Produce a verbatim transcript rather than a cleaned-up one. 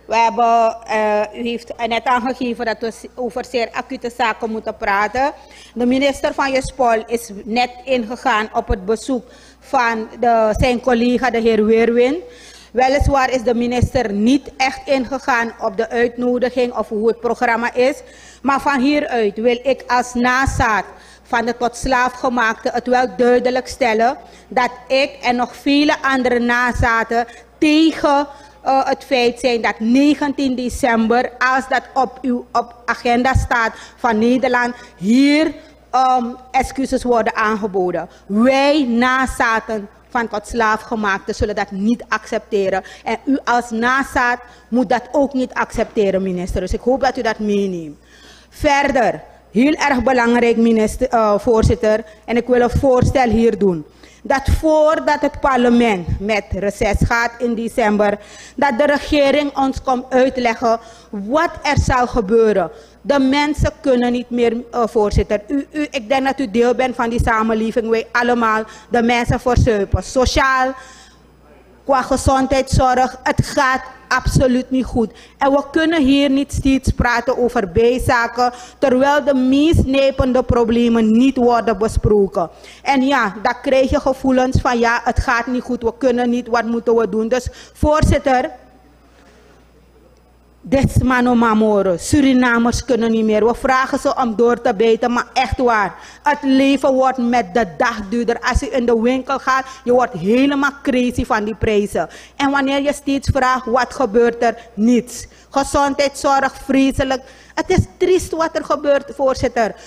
We hebben, uh, u heeft net aangegeven dat we over zeer acute zaken moeten praten. De minister van Juspol is net ingegaan op het bezoek van de, zijn collega, de heer Weerwin. Weliswaar is de minister niet echt ingegaan op de uitnodiging of hoe het programma is. Maar van hieruit wil ik als nazaat van de tot slaafgemaakte het wel duidelijk stellen dat ik en nog vele andere nazaten tegen uh, het feit zijn dat negentien december, als dat op uw op agenda staat van Nederland, hier um, excuses worden aangeboden. Wij nazaten van tot slaafgemaakte zullen dat niet accepteren. En u als nazaat moet dat ook niet accepteren, minister. Dus ik hoop dat u dat meeneemt. Verder, heel erg belangrijk, minister, uh, voorzitter, en ik wil een voorstel hier doen. Dat voordat het parlement met reces gaat in december, dat de regering ons komt uitleggen wat er zal gebeuren. De mensen kunnen niet meer, uh, voorzitter. U, u, ik denk dat u deel bent van die samenleving. Wij allemaal de mensen verzuipen. Sociaal, qua gezondheidszorg, het gaat absoluut niet goed. En we kunnen hier niet steeds praten over bijzaken, terwijl de meest nepende problemen niet worden besproken. En ja, dan krijg je gevoelens van ja, het gaat niet goed, we kunnen niet, wat moeten we doen? Dus voorzitter, Desmano Mamoro, Surinamers kunnen niet meer. We vragen ze om door te bijten, maar echt waar. Het leven wordt met de dag duurder. Als je in de winkel gaat, je wordt helemaal crazy van die prijzen. En wanneer je steeds vraagt, wat gebeurt er? Niets. Gezondheidszorg, vreselijk. Het is triest wat er gebeurt, voorzitter.